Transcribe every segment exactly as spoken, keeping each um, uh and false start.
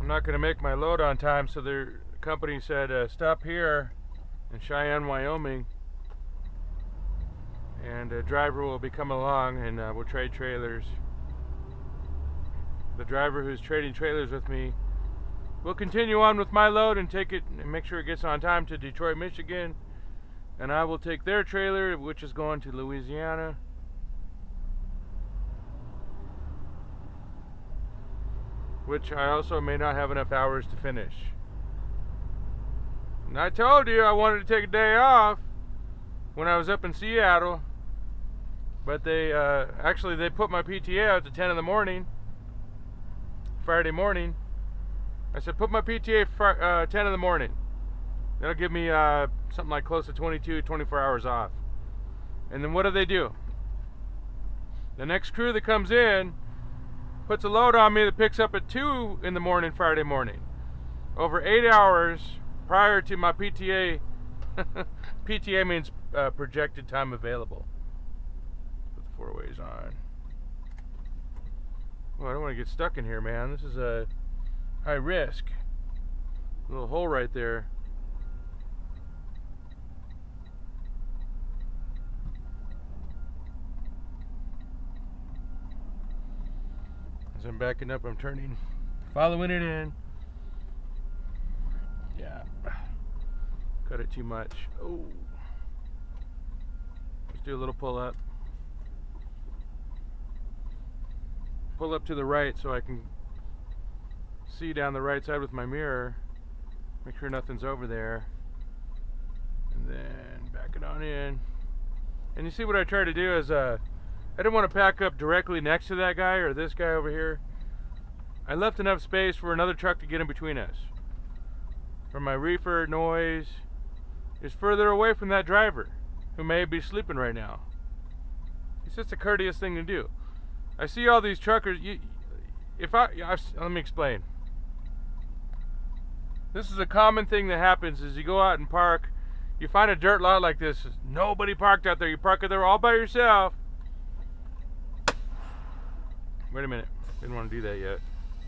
not going to make my load on time, so their company said uh, stop here in Cheyenne, Wyoming, and a driver will be coming along and uh, we'll trade trailers. The driver who's trading trailers with me will continue on with my load and take it and make sure it gets on time to Detroit, Michigan, and I will take their trailer, which is going to Louisiana. Which I also may not have enough hours to finish. And I told you I wanted to take a day off when I was up in Seattle, but they uh, actually they put my P T A out to ten in the morning, Friday morning. I said put my P T A uh, ten in the morning. That'll give me uh, something like close to twenty-two, twenty-four hours off. And then what do they do? The next crew that comes in puts a load on me that picks up at two in the morning Friday morning. Over eight hours prior to my P T A. P T A means uh, projected time available. Put the four ways on. Well, I don't want to get stuck in here, man. This is a high risk. A little hole right there. As I'm backing up, I'm turning, following it in. Yeah, cut it too much. Oh, let's do a little pull up. Pull up to the right so I can see down the right side with my mirror. Make sure nothing's over there. And then back it on in. And you see what I try to do is, uh, I didn't want to pack up directly next to that guy or this guy over here. I left enough space for another truck to get in between us. For my reefer noise is further away from that driver who may be sleeping right now. It's just a courteous thing to do. I see all these truckers. You, if I, I've, let me explain. This is a common thing that happens is you go out and park. You find a dirt lot like this. Nobody parked out there. You park out there all by yourself. Wait a minute. Didn't want to do that yet.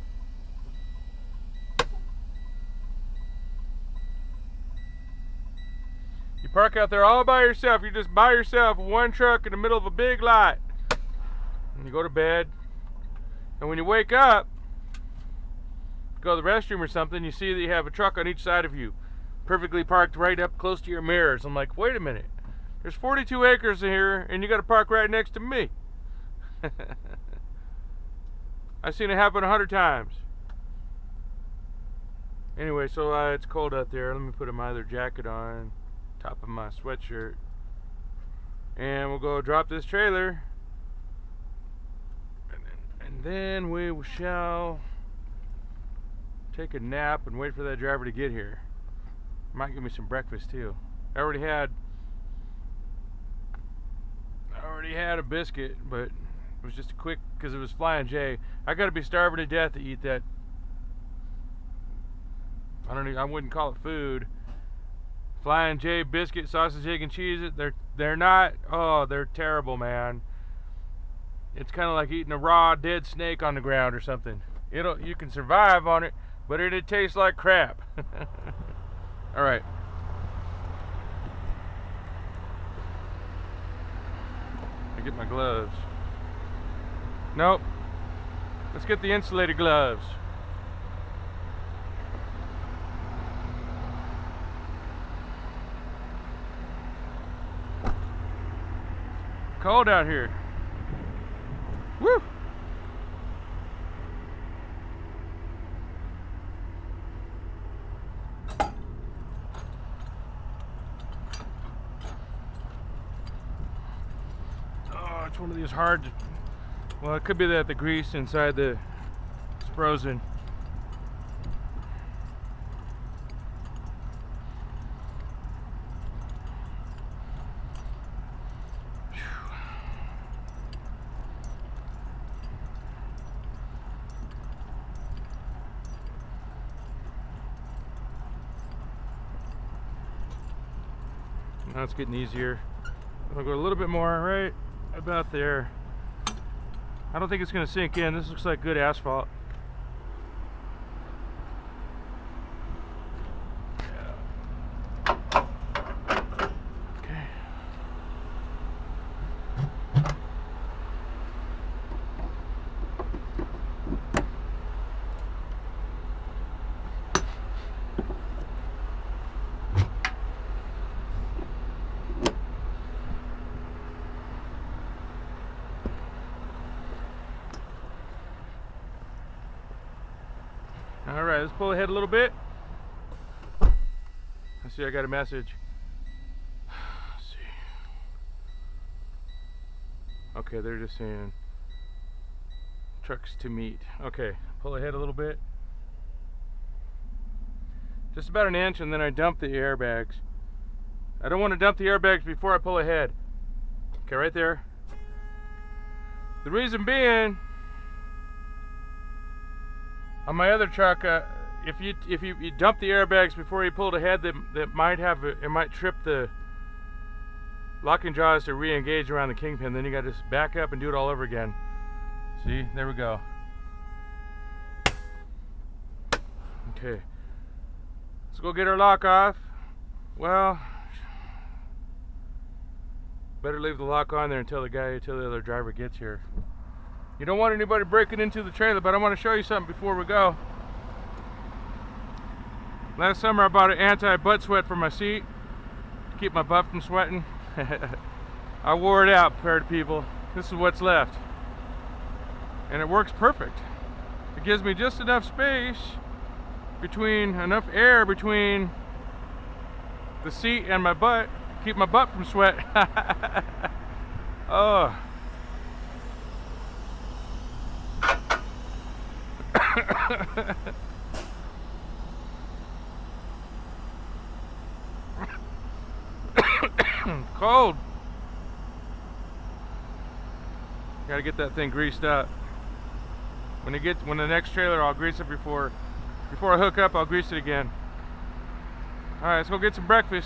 You park out there all by yourself. You're just by yourself, one truck in the middle of a big lot. And you go to bed. And when you wake up, go to the restroom or something, you see that you have a truck on each side of you, perfectly parked right up close to your mirrors. I'm like, wait a minute. There's forty-two acres in here, and you got to park right next to me. I've seen it happen a hundred times. Anyway, so uh, it's cold out there. Let me put my other jacket on, top of my sweatshirt, and we'll go drop this trailer, and then, and then we shall take a nap and wait for that driver to get here. Might give me some breakfast too. I already had, I already had a biscuit, but it was just a quick, because it was Flying J. I got to be starving to death to eat that. I don't even, I wouldn't call it food. Flying J biscuit, sausage, egg, and cheese. They're they're not. Oh, they're terrible, man. It's kind of like eating a raw dead snake on the ground or something. It'll you can survive on it, but it'd taste like crap. All right. I get my gloves. Nope. Let's get the insulated gloves. Cold out here. Woo! Oh, it's one of these hard. Well, it could be that the grease inside the is frozen. Now it's getting easier. I'll go a little bit more, right about there. I don't think it's going to sink in. This looks like good asphalt. right, let's pull ahead a little bit. Let's see, I got a message. Let's see. Okay, they're just saying trucks to meet. Okay, pull ahead a little bit. Just about an inch, and then I dump the airbags. I don't want to dump the airbags before I pull ahead. Okay, right there. The reason being, on my other truck, uh, if you if you, you dump the airbags before you pull it ahead, that that might have a, it might trip the locking jaws to re-engage around the kingpin. Then you got to just back up and do it all over again. See, there we go. Okay, let's go get our lock off. Well, better leave the lock on there until the guy, until the other driver gets here. You don't want anybody breaking into the trailer, but I want to show you something before we go. Last summer I bought an anti-butt sweat for my seat to keep my butt from sweating. I wore it out, pair of people. This is what's left. And it works perfect. It gives me just enough space between, enough air between the seat and my butt to keep my butt from sweat. Oh. Cold. Gotta get that thing greased up. When it gets, when the next trailer, I'll grease it before, before I hook up. I'll grease it again. All right, let's go get some breakfast.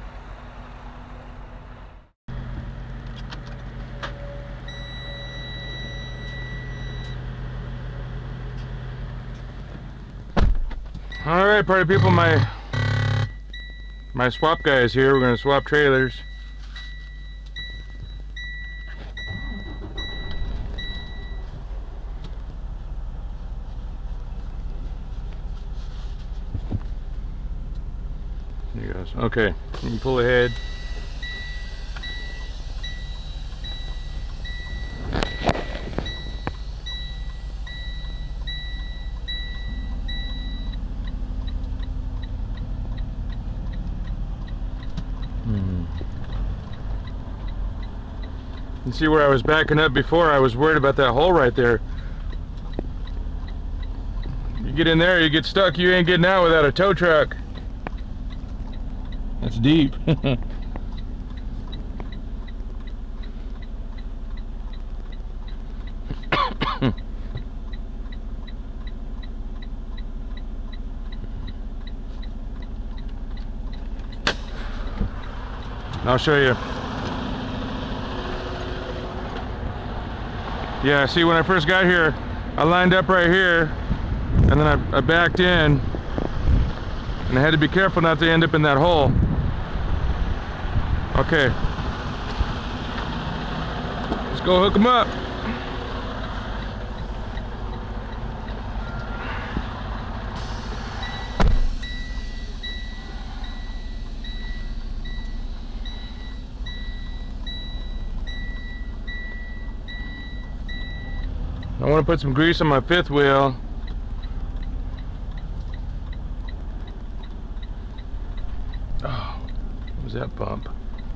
All right, party people, my my swap guy is here. We're gonna swap trailers. There he goes. Okay, you can pull ahead. You see where I was backing up before? I was worried about that hole right there. You get in there, you get stuck, you ain't getting out without a tow truck. That's deep. I'll show you. Yeah, see, when I first got here, I lined up right here, and then I, I backed in, and I had to be careful not to end up in that hole. Okay. Let's go hook them up. I want to put some grease on my fifth wheel. Oh, what was that bump?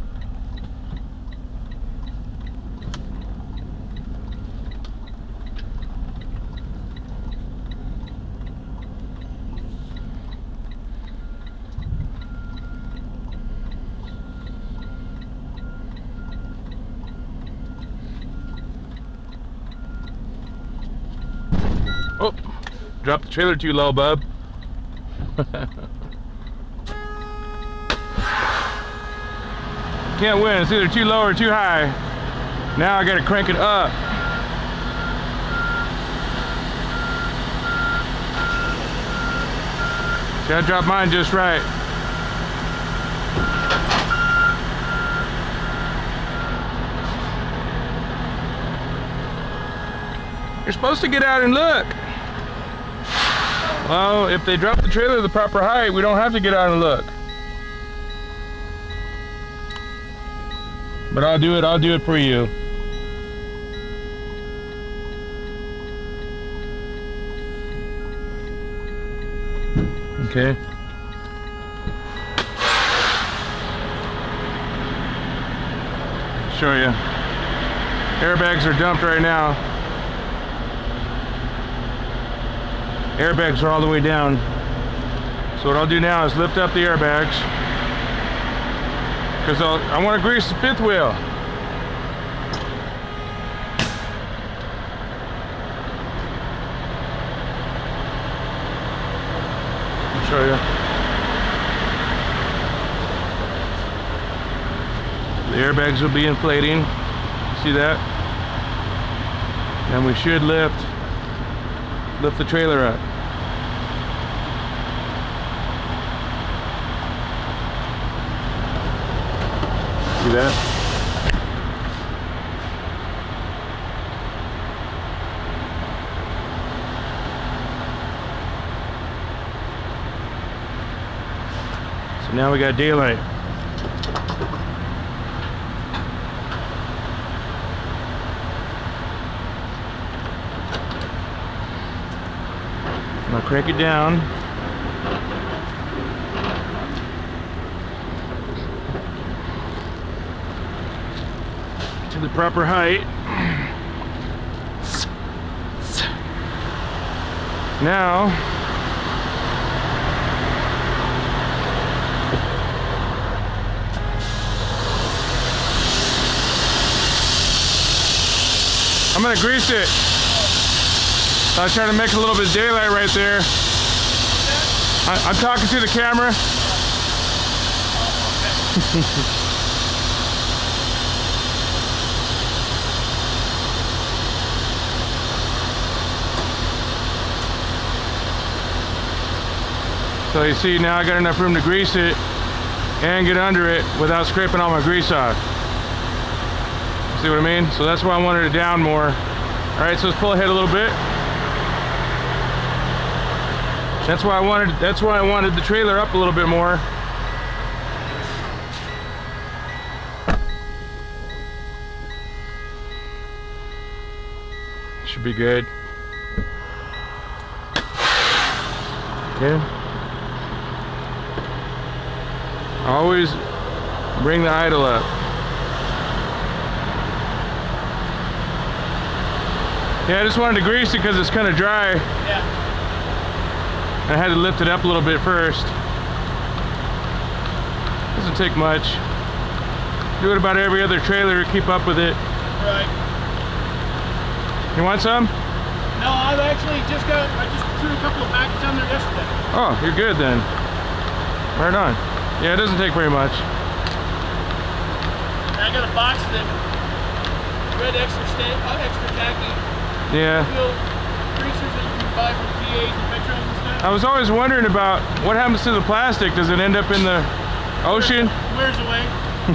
Oh, dropped the trailer too low, bub. Can't win, it's either too low or too high. Now I gotta crank it up. See, I dropped mine just right. You're supposed to get out and look. Well, if they drop the trailer the proper height, we don't have to get out and look. But I'll do it, I'll do it for you. Okay. Show you. Airbags are dumped right now. Airbags are all the way down. So what I'll do now is lift up the airbags, because I want to grease the fifth wheel. I'll show you. The airbags will be inflating. See that? And we should lift lift the trailer up. See that? So now we got daylight. I'll crank it down. To the proper height. Now I'm gonna grease it. I was trying to make a little bit of daylight right there. I, I'm talking to the camera. So you see, now I got enough room to grease it and get under it without scraping all my grease off. See what I mean? So that's why I wanted it down more. All right, so let's pull ahead a little bit. That's why I wanted. That's why I wanted the trailer up a little bit more. Should be good. Okay. Always bring the idle up. Yeah, I just wanted to grease it because it's kind of dry. Yeah. I had to lift it up a little bit first. Doesn't take much. Do it about every other trailer to keep up with it. Right. You want some? No, I've actually just got, I just threw a couple of packets down there yesterday. Oh, you're good then. Right on. Yeah, it doesn't take very much. I got a box that red extra sta uh, extra tacky. Yeah. Fuel greasers that you can buy from T As and Petros and stuff. I was always wondering about what happens to the plastic. Does it end up in the ocean? Wears away.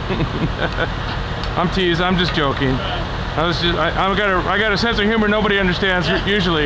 I'm teasing. I'm just joking. Right. I was just. I, I got a. I got a sense of humor nobody understands Yeah. usually.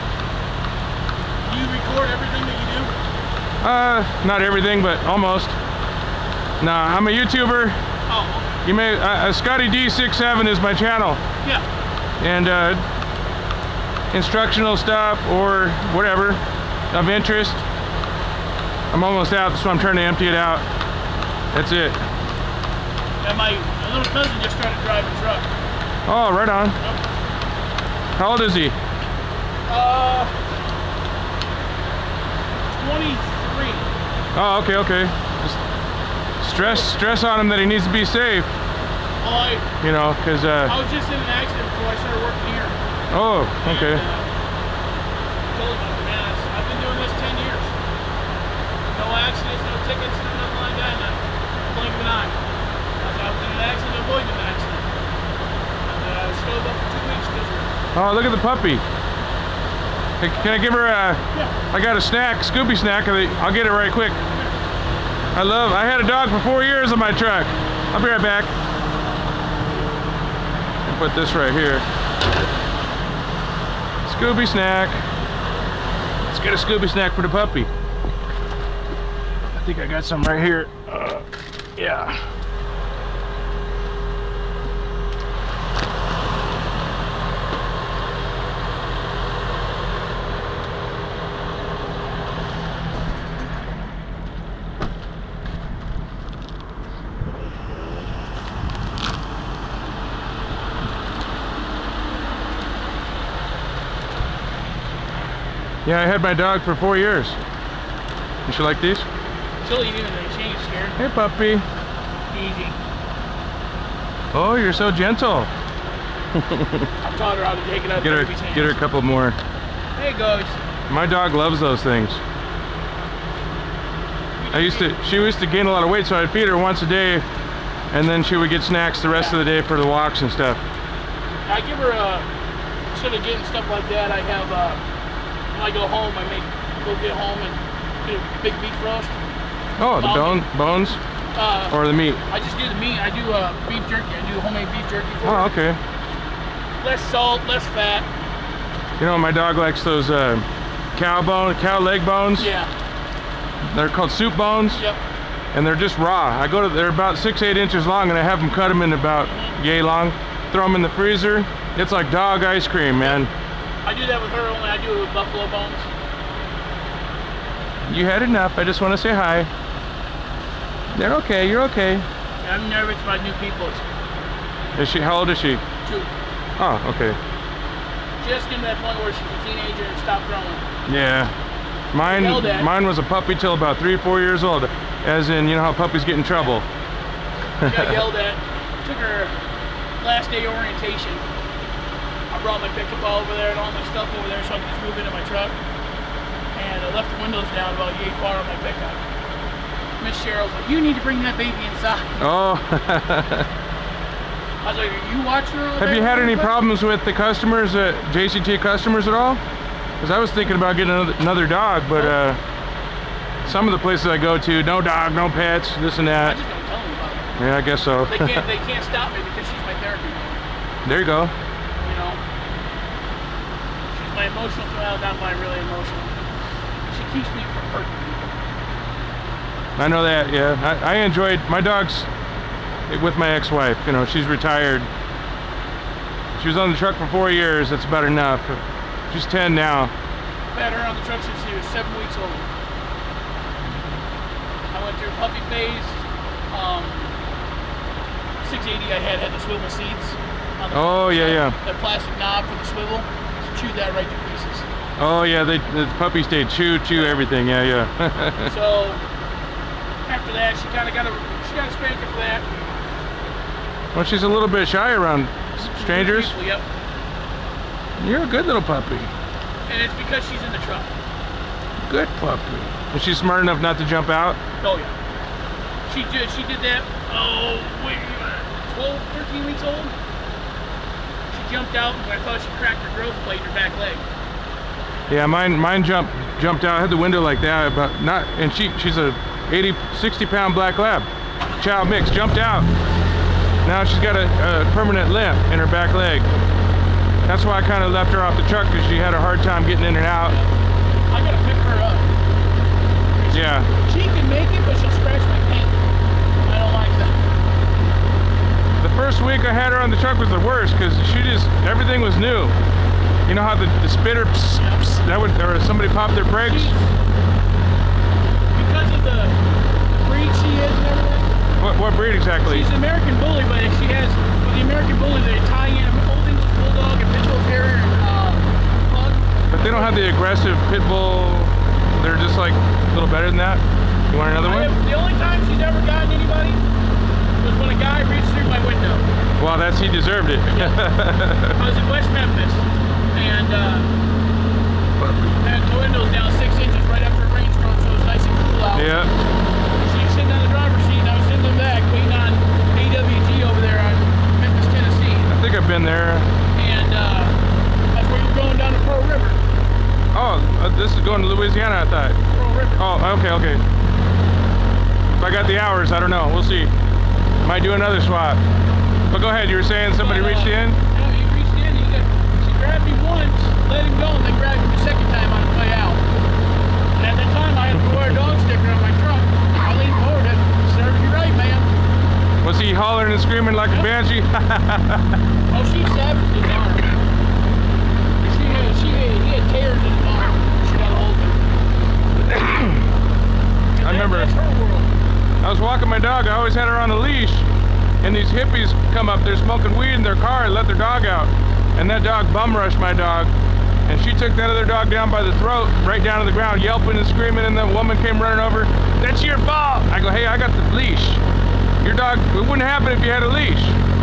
Do you record everything that you do? Uh, not everything, but almost. Nah, I'm a YouTuber. Oh. You may. Uh, Scotty D sixty-seven is my channel. Yeah. And uh, instructional stuff or whatever of interest. I'm almost out, so I'm trying to empty it out. That's it. Yeah, my, my little cousin just started driving a truck. Oh, right on. Yep. How old is he? Uh, twenty-three. Oh, okay, okay. Just stress, stress on him that he needs to be safe. Well, I, You know, because. Uh, I was just in an accident before I started working here. oh, okay. And, uh, I told him, man, I've been doing this ten years. No accidents, no tickets, nothing like that. Not blink of an eye. I was out in an accident, avoiding an accident. And uh, I stove up for two weeks because of it. Oh, look at the puppy. Hey, can I give her a? Yeah. I got a snack, Scooby snack. I'll get it right quick. I love. I had a dog for four years on my truck. I'll be right back. I'll put this right here. Scooby snack. Let's get a Scooby snack for the puppy. I think I got some right here. Uh, yeah. Yeah, I had my dog for four years. You should like these? She'll eat anything. She ain't scared. Hey, puppy. Easy. Oh, you're so gentle. I taught her how to take it out of Get her, baby's hands. get her a couple more. There it goes. My dog loves those things. I used to, she used to gain a lot of weight, so I'd feed her once a day, and then she would get snacks the rest Yeah. of the day for the walks and stuff. I give her a, instead of getting stuff like that, I have, uh, when I go home, I make, go get home and do a big beef roast. Oh, the bone, bones? Uh, Or the meat? I just do the meat. I do uh, beef jerky. I do homemade beef jerky for Oh, her. okay. Less salt, less fat. You know, my dog likes those uh, cow bone, cow leg bones. Yeah. They're called soup bones. Yep. And they're just raw. I go to, they're about six, eight inches long, and I have them cut them in about yay long. Throw them in the freezer. It's like dog ice cream, man. I do that with her, only I do it with buffalo bones. You had enough. I just want to say hi. They're okay. You're okay. I'm nervous about new people. Is she? How old is she? Two. Oh, okay. Just getting to that point where she's a teenager and stopped growing. Yeah. Mine, Yelled at. mine was a puppy till about three, four years old. As in, you know how puppies get in trouble. She got yelled at. Took her last day orientation. I brought my pickup all over there and all my stuff over there so I could just move into my truck. And I left the windows down about yay far on my pickup. Miss Cheryl's like, you need to bring that baby inside. Oh. I was like, are you watching her over Have there? you had any problems with the customers, uh, J C T customers at all? Because I was thinking about getting another, another dog, but uh, some of the places I go to, no dog, no pets, this and I that. just don't tell them about it. Yeah, I guess so. They can't, they can't stop me because she's my therapy. There you go. You know? She's my emotional, well, not my really emotional. She keeps me from hurting people. I know that, yeah. I, I enjoyed, my dog's with my ex-wife, you know, she's retired. She was on the truck for four years, that's about enough. She's ten now. I've had her on the truck since she was seven weeks old. I went through puppy phase. Um, six eighty I had had the swivel seats. On the Oh, yeah, yeah. The plastic knob for the swivel. She chewed that right to pieces. Oh, yeah, they, the puppies, they chew, chew everything, yeah, yeah. So, after that, she kind of got a, she got a spanker for that. Well, she's a little bit shy around strangers. People, yep. You're a good little puppy. And it's because she's in the truck. Good puppy. Is she smart enough not to jump out? Oh yeah. She did. She did that. Oh wait, twelve, thirteen weeks old. She jumped out and I thought she cracked her growth plate in her back leg. Yeah, mine mine jumped jumped out. I had the window like that, but not. And she she's a eighty, sixty pound black lab, chow mix. Jumped out. Now she's got a, a permanent limp in her back leg. That's why I kind of left her off the truck, because she had a hard time getting in and out. I gotta pick her up. She, Yeah. She can make it, but she'll scratch my paint. I don't like that. The first week I had her on the truck was the worst, because she just, everything was new. You know how the, the spitter, psst, psst, that would, or somebody popped their brakes? She's, because of the breed she is and everything. What, what breed exactly? She's an American Bully, but she has, with the American Bully, they tie in Old English Bulldog and Pit Bull Terrier and uh, Pug. But they don't have the aggressive pit bull. They're just like a little better than that. You want another I one? have, the only time she's ever gotten anybody was when a guy reached through my window. Well, that's, he deserved it. Yeah. I was in West Memphis, and uh, had the windows down six inches right after a rainstorm, so it was nice and cool out. Yeah. She was sitting on the driver's seat, and I was sitting in the back waiting on A W G over there on Memphis, Tennessee. I think I've been there. And uh, that's where you're going down to Pearl River. Oh, uh, this is going to Louisiana, I thought. Pearl River. Oh, okay, okay. If I got the hours, I don't know. We'll see. Might do another swap. But go ahead, you were saying somebody But, uh, reached in? Yeah, he reached in. He got, she grabbed me once, let him go, and then grabbed him the second time on his way out. And at that time, I had to wear a dog sticker on my truck. I leaned forward and serves you right, man. Was he hollering and screaming like a banshee? Oh, she savaged his arm. She had, she had, he had tears in his arm. She got a hold of him. I remember. That's her world. I was walking my dog. I always had her on a leash. And these hippies come up, they're smoking weed in their car and let their dog out. And that dog bum rushed my dog. and she took that other dog down by the throat, right down to the ground, yelping and screaming, and the woman came running over. That's your fault. I go, hey, I got the leash. Your dog, it wouldn't happen if you had a leash.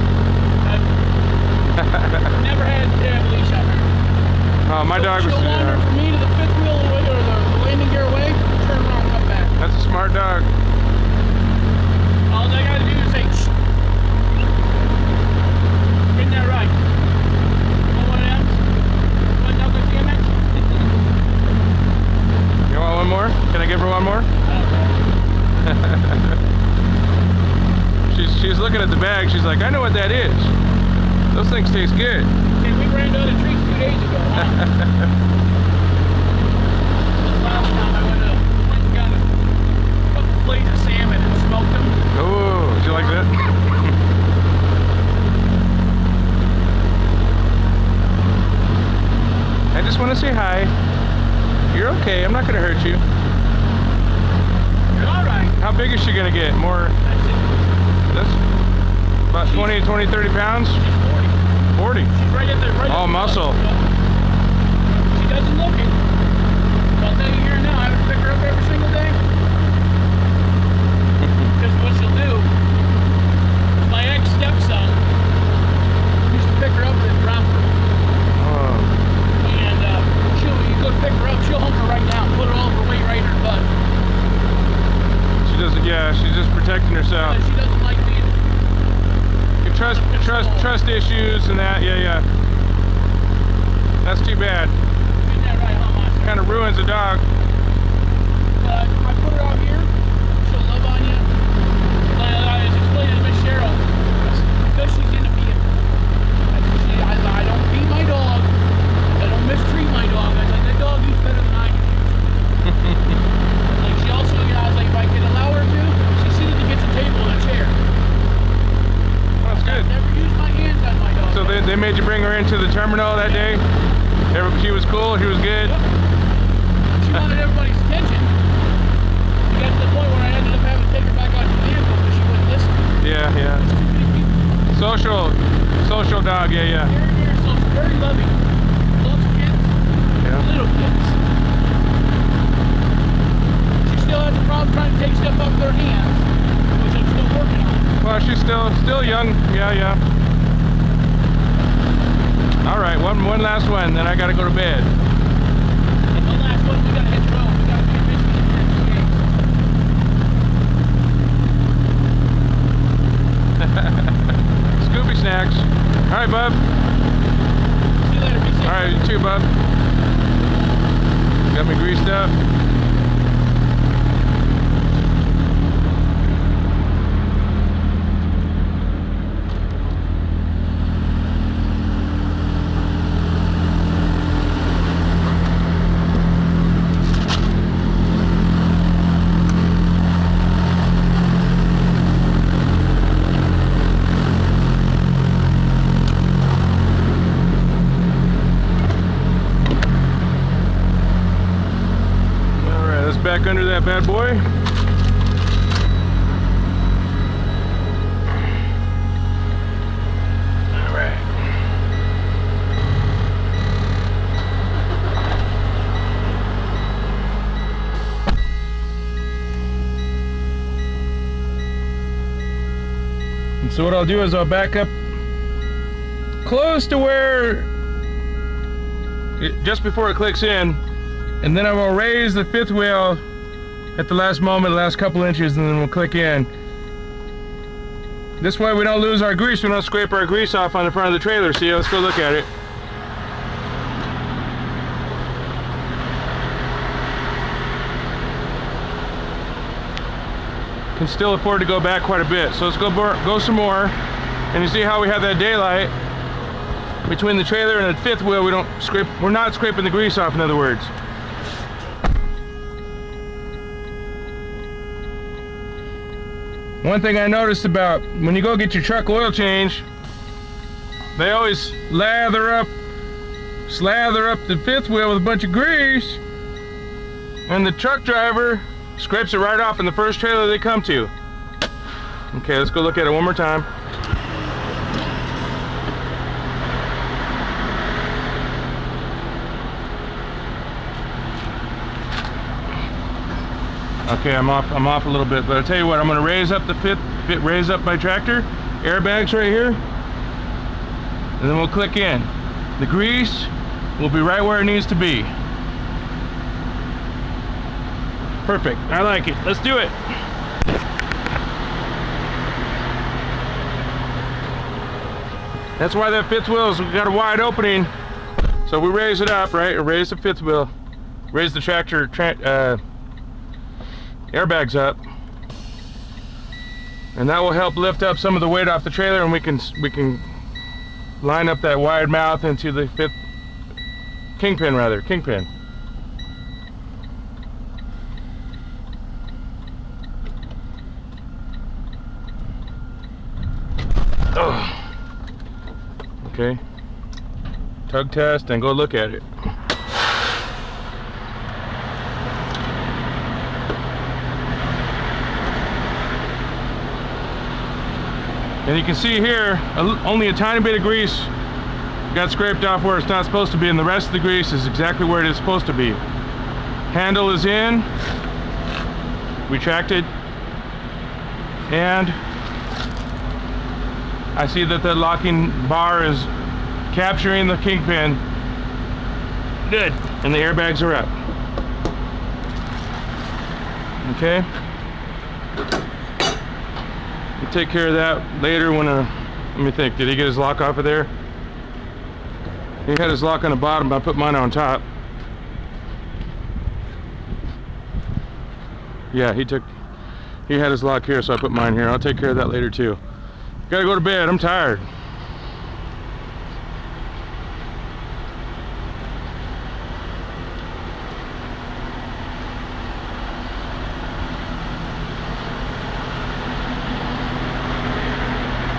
I've never had to have a leash on her. Oh, my so dog she'll was... She'll wander uh, from me to the fifth wheel away, or the, the landing gear away, turn around and come back. That's a smart dog. All I gotta do is say, shh. Isn't that right? Want one of them? One knuckle damage? You want one more? Can I give her one more? she's, she's looking at the bag. She's like, I know what that is. Those things taste good. See, we ran down the trees two days ago, huh? Last time I went to, went and got a couple plates of salmon and smoked them. Oh, did you like that? I just want to say hi. You're okay. I'm not going to hurt you. You're alright. How big is she going to get? More? That's it. That's about twenty, twenty, thirty pounds? She's forty. forty? She's right at the right Oh, at the muscle. bus. She doesn't look it. So I'll tell you here now, I have to pick her up every single day. Because what she'll do, my ex-stepson used to pick her up and drop her. Oh. And uh, she'll, you go pick her up, she'll hump her right down, put all of her weight right in her butt. She doesn't, yeah, she's just protecting herself. She doesn't like being... Trust, trust, trust issues and that, yeah, yeah. That's too bad. Isn't that right, huh, Monster? Kind of ruins a dog. But I put her out here, she'll love on you. Like I was explaining to Miss Cheryl, because she's gonna be a, she, I, I don't beat my dog, I don't mistreat my dog. I was like, that dog eats better than I can. Like she also, you know, I was like, if I could allow her to, she seated against a table and a chair. That's good. I've never used my hands on my dog. So they, they made you bring her into the terminal that day? Every, she was cool, she was good? Yep. She wanted everybody's attention. We got to the point where I ended up having to take her back out to the vehicle because she wouldn't listen. Yeah, yeah. There's too many people. Social, social dog, yeah, yeah. Very, very social, very loving. Loves kids, Yeah. little kids. She still has a problem trying to take stuff up with her hands, which I'm still working on. Well, she's still, still young, yeah, yeah. All right, one, one last one, then I gotta go to bed. One last one, we gotta hit the road. We gotta be in Michigan in two days. Scooby snacks. All right, bub. See you later, be safe. All right, you too, bub. Got me greased up. Back under that bad boy. All right. And so what I'll do is I'll back up close to where it, just before it clicks in. And then I will raise the fifth wheel at the last moment, the last couple inches, and then we'll click in. This way we don't lose our grease, we don't scrape our grease off on the front of the trailer. See, let's go look at it. Can still afford to go back quite a bit. So let's go, go some more. And you see how we have that daylight between the trailer and the fifth wheel. We don't scrape, we're not scraping the grease off, in other words. One thing I noticed about when you go get your truck oil change, they always lather up, slather up the fifth wheel with a bunch of grease, and the truck driver scrapes it right off in the first trailer they come to. Okay, let's go look at it one more time. Okay, I'm off. I'm off a little bit, but I'll tell you what. I'm going to raise up the fit, fit, raise up my tractor. Airbags right here, and then we'll click in. The grease will be right where it needs to be. Perfect. I like it. Let's do it. That's why that fifth wheel has got a wide opening. So we raise it up, right? Or raise the fifth wheel, raise the tractor tra uh, airbags up, and that will help lift up some of the weight off the trailer, and we can we can line up that wide mouth into the fifth kingpin, rather kingpin. Oh. Okay, tug test and go look at it. And you can see here, only a tiny bit of grease got scraped off where it's not supposed to be, and the rest of the grease is exactly where it is supposed to be. Handle is in, retracted, and I see that the locking bar is capturing the kingpin. Good. And the airbags are up. Okay. We'll take care of that later when, uh, let me think, did he get his lock off of there? He had his lock on the bottom, but I put mine on top. Yeah, he took, he had his lock here, so I put mine here. I'll take care of that later too. Gotta go to bed, I'm tired.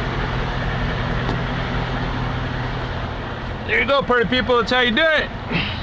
There you go, pretty people, that's how you do it.